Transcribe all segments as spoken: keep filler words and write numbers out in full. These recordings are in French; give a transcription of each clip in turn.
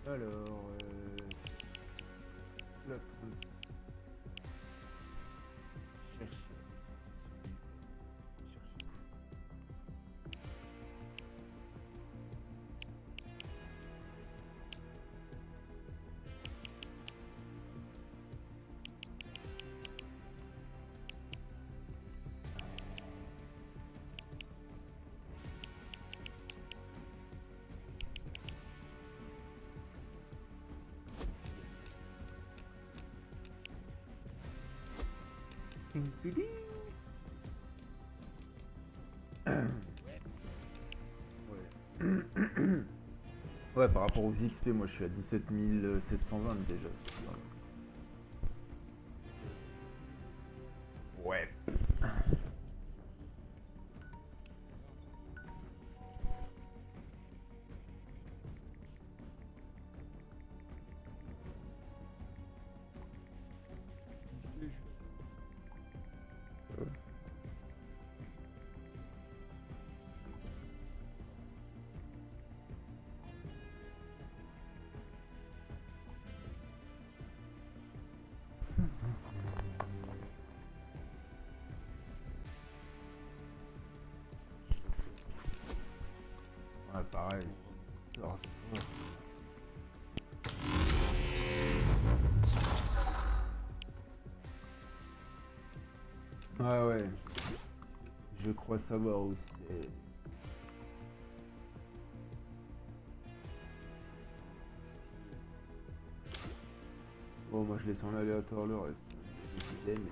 Alors, euh, la trente-six. Chercher. Ouais. Ouais, par rapport aux X P, moi je suis à dix-sept mille sept cent vingt déjà. Ouais. Ouais, pareil. Histoire. Ah ouais. Je crois savoir où c'est. Bon, moi je laisse en aléatoire le reste. Je sais, mais...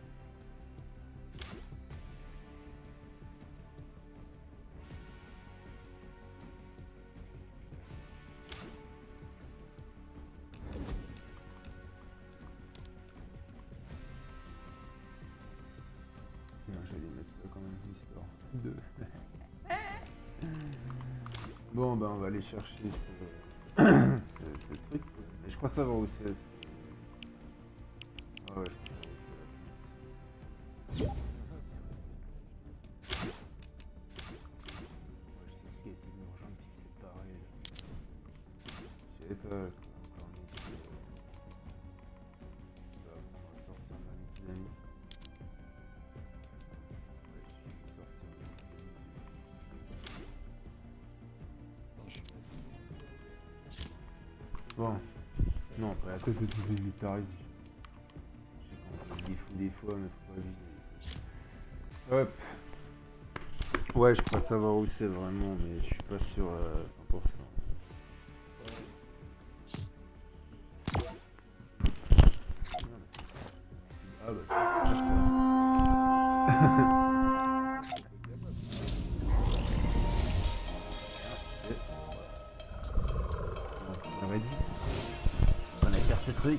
Non, j'allais mettre ça quand même, histoire. Deux. Bon, ben on va aller chercher ce, ce, ce truc. Et je crois savoir où c'est. Ah ouais, je crois savoir où c'est. Je sais qui essaie de me rejoindre puis que c'est pareil. Je savais pas. Encore une autre. Là, on va sortir ma liste d'amis. Bon, non, après à côté de tous les militaristes, je sais qu'on fait des fous des fois, mais faut pas abuser. Hop. Ouais, je crois savoir où c'est vraiment, mais je suis pas sûr à cent pour cent. Ah bah, tu peux faire ça. On aurait dit. On a faire ce truc.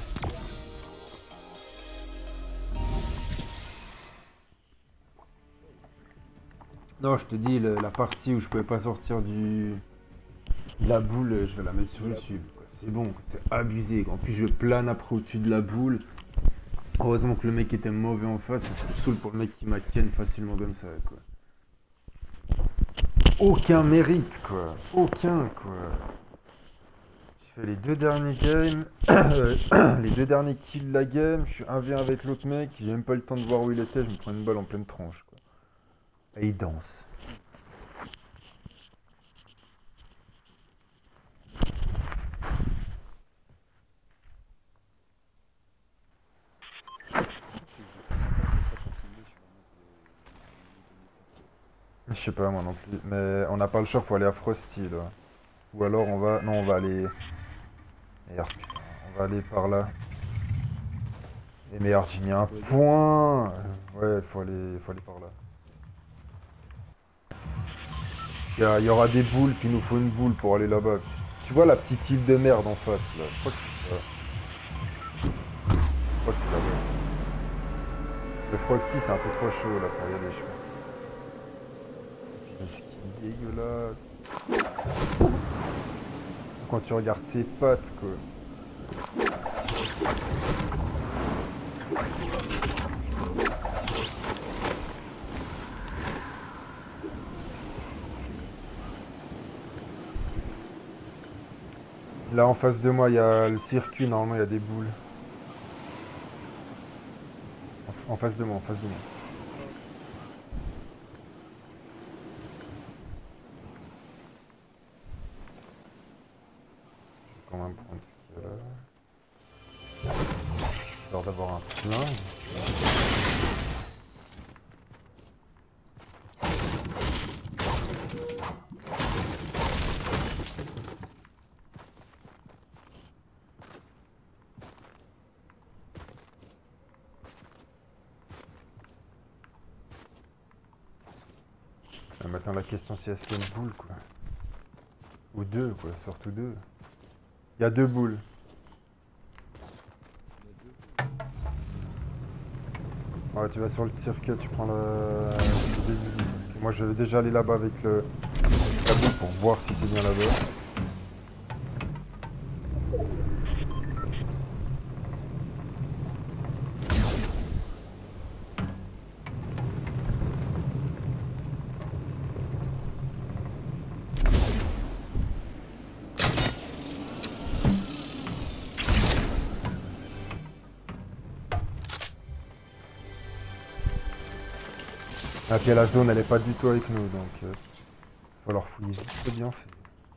Non, je te dis, le, la partie où je pouvais pas sortir du de la boule, je vais la mettre sur YouTube. C'est bon, c'est abusé. En plus, je plane après au-dessus de la boule. Heureusement que le mec était mauvais en face, parce que je me saoule pour le mec qui m'a ken facilement comme ça, quoi. Aucun mérite, quoi. Aucun, quoi. J'ai fait les deux derniers games, les deux derniers kills de la game, je suis un v un avec l'autre mec, j'ai même pas eu le temps de voir où il était, je me prends une balle en pleine tronche, quoi. Et il danse. Je sais pas moi non plus, mais on n'a pas le choix, faut aller à Frosty là. Ou alors on va... Non, on va aller... Merde, putain, on va aller par là. Et merde, j'ai mis un point. Ouais, faut aller, faut aller par là. Il y, a- il y aura des boules, puis il nous faut une boule pour aller là-bas. Tu vois la petite île de merde en face là? Je crois que c'est ça. Je crois que c'est là-bas. Le Frosty c'est un peu trop chaud là pour y aller, je pense. Le skin dégueulasse. Quand tu regardes ses pattes, quoi. Là en face de moi, il y a le circuit, normalement il y a des boules. En, en face de moi, en face de moi. Je vais quand même prendre ce qu'il y a là. Histoire d'avoir un flingue. Ah, maintenant la question c'est est-ce qu'il y a une boule quoi. Ou deux quoi, surtout deux. Il y a deux boules. Ouais, tu vas sur le circuit, tu prends le, le début du circuit. Moi je vais déjà aller là-bas avec le la boule pour voir si c'est bien là-bas. Ah, puis la zone elle est pas du tout avec nous donc euh, faut leur fouiller juste bien fait.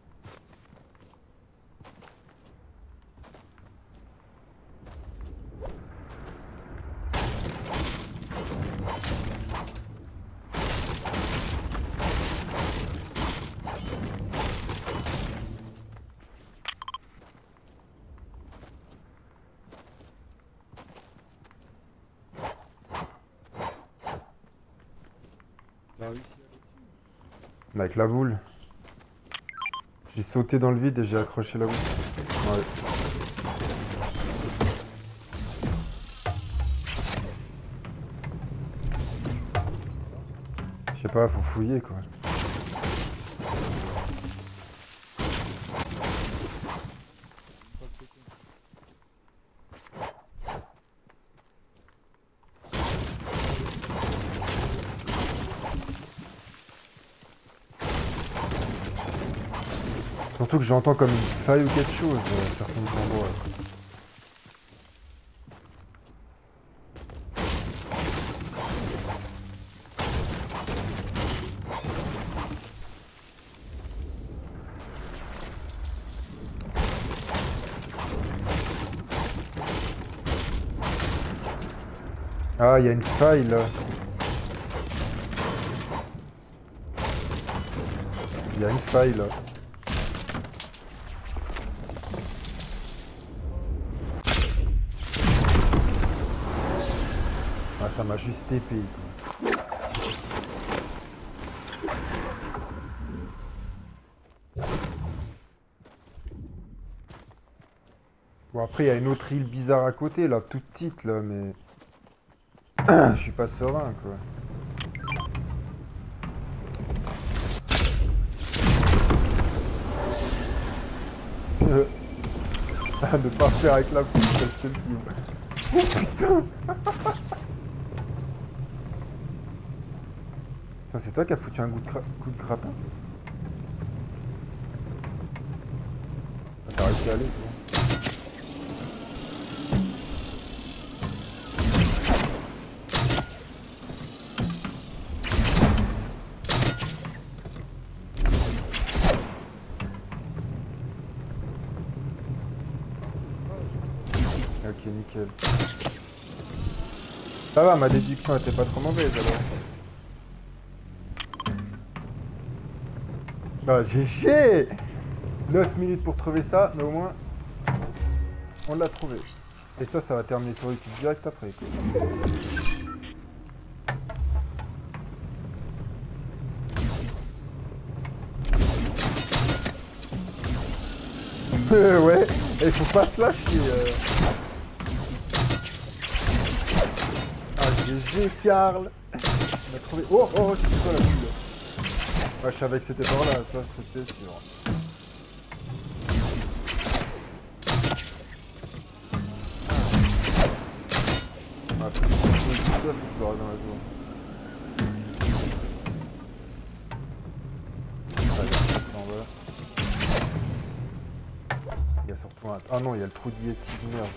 Avec la boule. J'ai sauté dans le vide et j'ai accroché la boule. Ouais. Je sais pas, faut fouiller quoi. Surtout que j'entends comme une faille ou quelque chose à certains endroits. Ah, il y a une faille là. Il y a une faille là. Ah, ça m'a juste épée quoi. Bon après il y a une autre île bizarre à côté là, toute petite là, mais je suis pas serein quoi. Euh... de partir avec la pousse, je te le dis. Oh putain. Putain, c'est toi qui as foutu un coup de, coup de grappin. Ah, t'as réussi à aller, c'est bon. Ok, nickel. Ça va, ma déduction était pas trop mauvaise alors. Bah, j'ai chié neuf minutes pour trouver ça, mais au moins, on l'a trouvé. Et ça, ça va terminer sur YouTube direct après. Quoi. euh, ouais, il faut pas se lâcher. Euh... Ah, G G, Karl. On a trouvé... Oh, oh, oh, c'est quoi la bulle? Ouais, je savais que c'était par là, ça, c'était sûr. Ah, faut que je me dans la zone. Il mince. Ah non, il y a le trou d'Yeti de merde.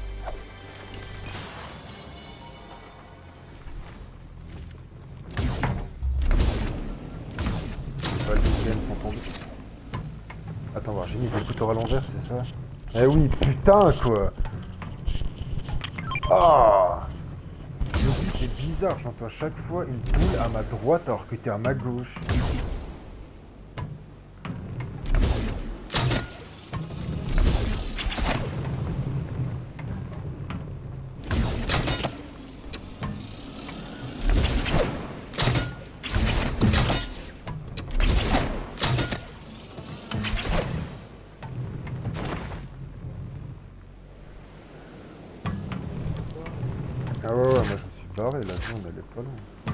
Ouais, les D M sont tombés. Attends, voir, j'ai mis le couteau à l'envers, c'est ça? Eh oui, putain, quoi. Ah, je me dis, c'est bizarre, j'entends à chaque fois une boule à ma droite alors que t'es à ma gauche. Ah ouais, ouais, moi je me suis barré, la zone elle est pas loin.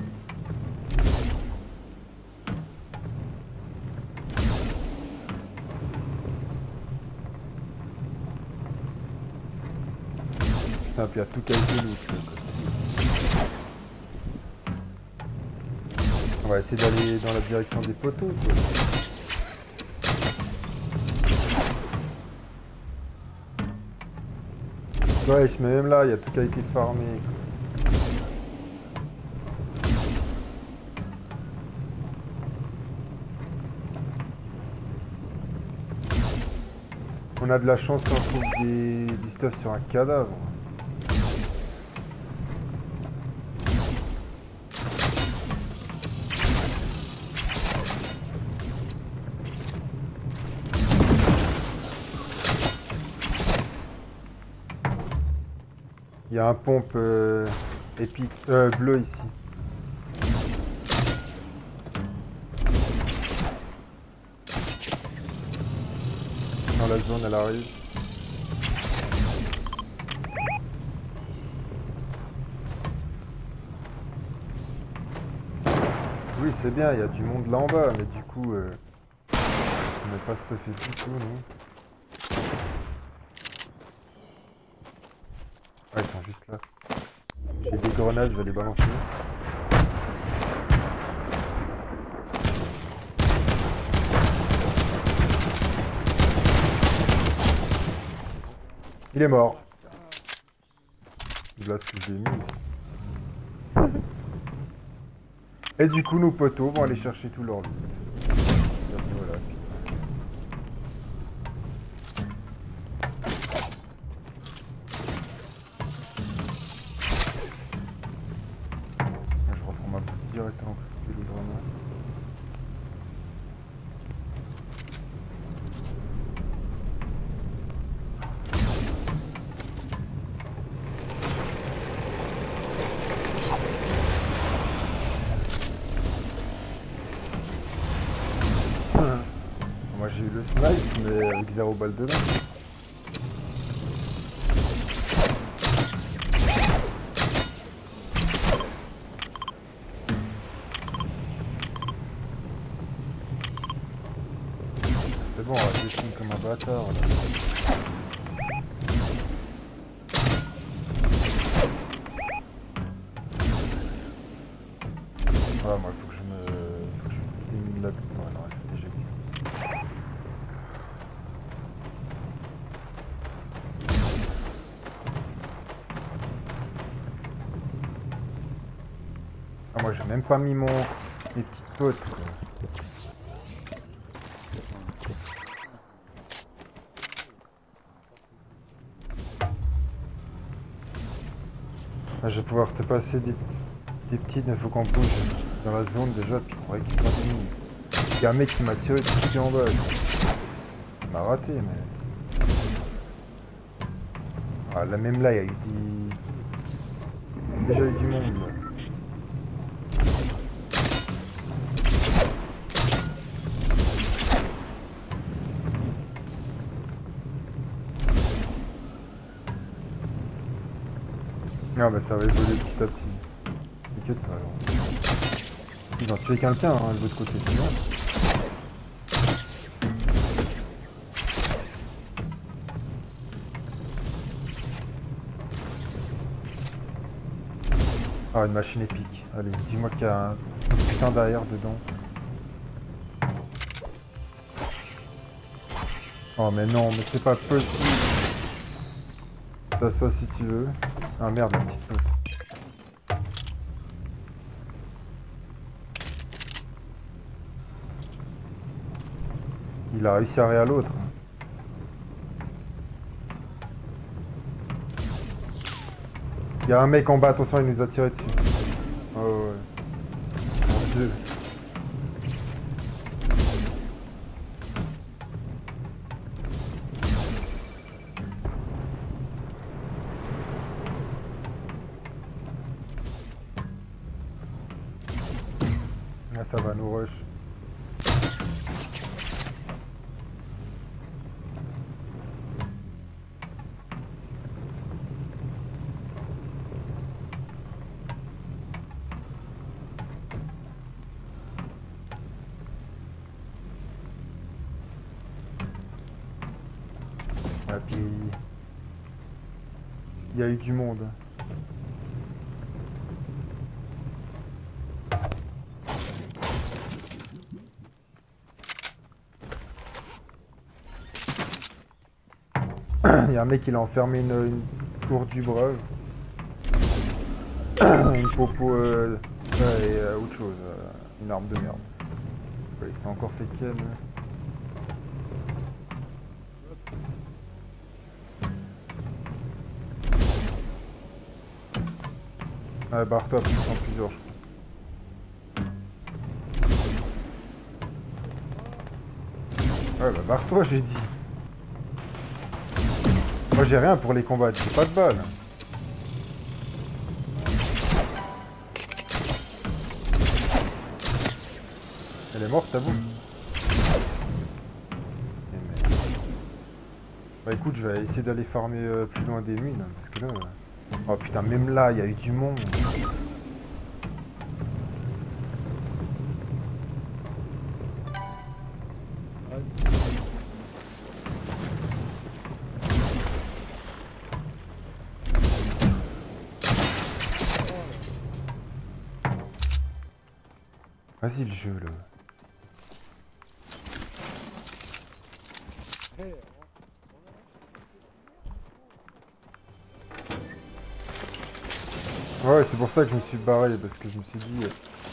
Putain, puis il y a tout calqué l'autre. On va essayer d'aller dans la direction des poteaux, quoi. Ouais, je mets même là, il y a tout qui a été farmé. On a de la chance si on trouve des, du stuff sur un cadavre. Il y a un pompe euh, épique, euh, bleu ici. Dans la zone, elle arrive. Oui, c'est bien, il y a du monde là en bas, mais du coup, euh, on n'est pas stuffé du tout, non? Ah, ils sont juste là. J'ai des grenades, je vais les balancer. Il est mort. Là, ce que j'ai mis aussi. Et du coup, nos poteaux vont aller chercher tout leur loot. Voilà. Je reprends ma petite directement de vraiment. Moi j'ai eu le snipe mais avec zéro balle dedans. C'est bon, on va défendre comme un bâtard là. Ah, moi faut que je me... Faut que je me élimine là. Ouais, non, c'est déjà dit. Ah, moi j'ai même pas mis mon... mes petites potes quoi. Ah, je vais pouvoir te passer des, des petites, mais faut qu'on bouge dans la zone déjà, puis qu'on récupère des mines. Il y a un mec qui m'a tiré tout en bas. Il m'a raté, mais... Ah, là même là, il y a eu des... Il y a déjà eu du monde là. Ah bah ça va évoluer petit à petit. T'inquiète pas alors. Ils ont tué quelqu'un hein, de l'autre côté, c'est bien. Ah une machine épique. Allez, dis-moi qu'il y a un putain derrière dedans. Oh mais non, mais c'est pas possible. T'as ça si tu veux. Ah merde, la petite note. Il a réussi à ré à l'autre. Il y a un mec en bas, attention, il nous a tiré dessus. Oh ouais. Mon Dieu. Ah, ça va nous rush. Et puis il y a eu du monde. Il y a un mec qui l'a enfermé une, une tour du breuve. Une popo euh, euh, et euh, autre chose. Euh, une arme de merde. Ouais, il s'est encore fait ken. Ouais, barre-toi, parce qu'ils sont plusieurs, je crois. Ouais, bah barre-toi, j'ai dit. Moi, j'ai rien pour les combats, j'ai pas de balles. Elle est morte, à vous? Bah écoute, je vais essayer d'aller farmer euh, plus loin des mines, parce que là... Euh... Oh putain, même là, il y a eu du monde. Vas-y le jeu là. Ouais, c'est pour ça que je me suis barré, parce que je me suis dit...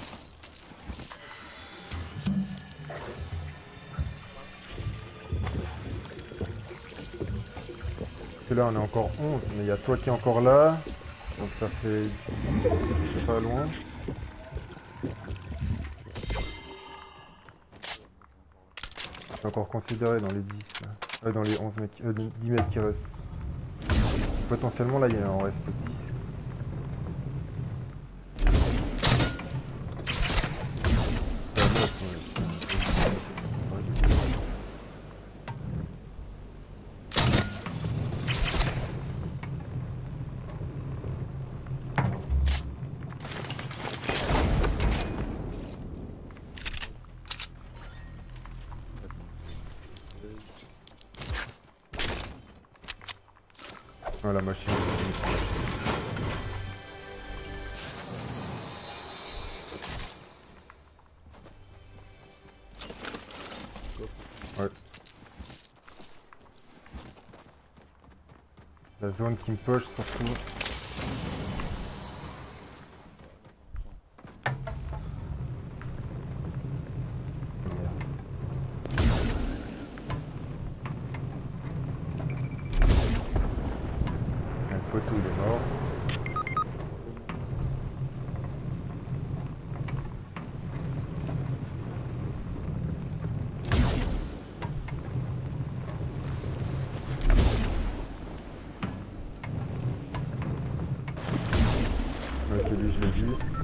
Parce que là on est encore onze, mais il y a toi qui est encore là. Donc ça fait... Je sais pas loin. Je suis encore considéré dans les dix, là. Ouais, dans les onze mecs, euh, dix mecs qui restent. Potentiellement là il en reste dix. Oh, la machine. Ouais. La zone qui me push surtout. Le poteau il est mort. Ok, lui je l'ai vu.